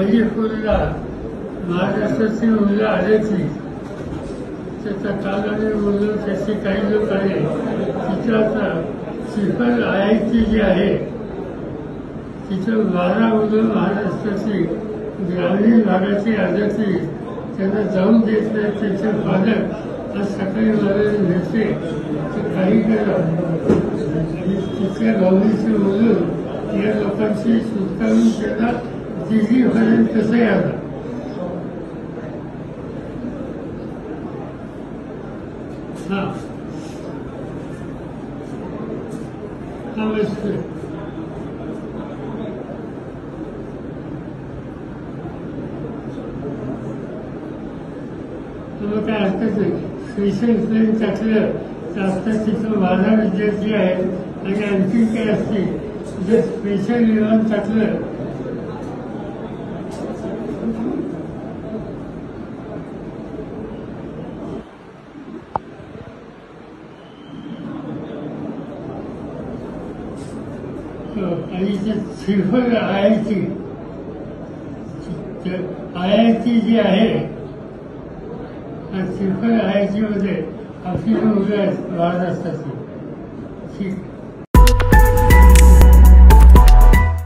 हरिपूरला महाराष्ट्राची मुलं आल्याची त्याचा कालाने मुलं त्याचे काही लोक आले तिथं आता सिफर आयआयटी जी आहे तिथं 12 मुलं महाराष्ट्राची ग्रामीण भागाची आल्याची त्यांना जाऊन देत नाही त्यांचे पालक आज सकाळी मला भेटले तर काही केलं तिथल्या गावडीची मुलं या लोकांची सुटकारून त्यांना दिल्लीपर्यंत कसं आला हा नमस्ते तुला काय हरकत नाही स्पेशल ट्रेन टाकलं तर आता तिथं 12 विद्यार्थी आहेत आणि आणखी काय असतील जर स्पेशल विमान टाकलं आणि ते सिफर आयआयटी जी आहे सिफर आयआयटी मध्ये आपली मुलं आहेत महाराष्ट्राची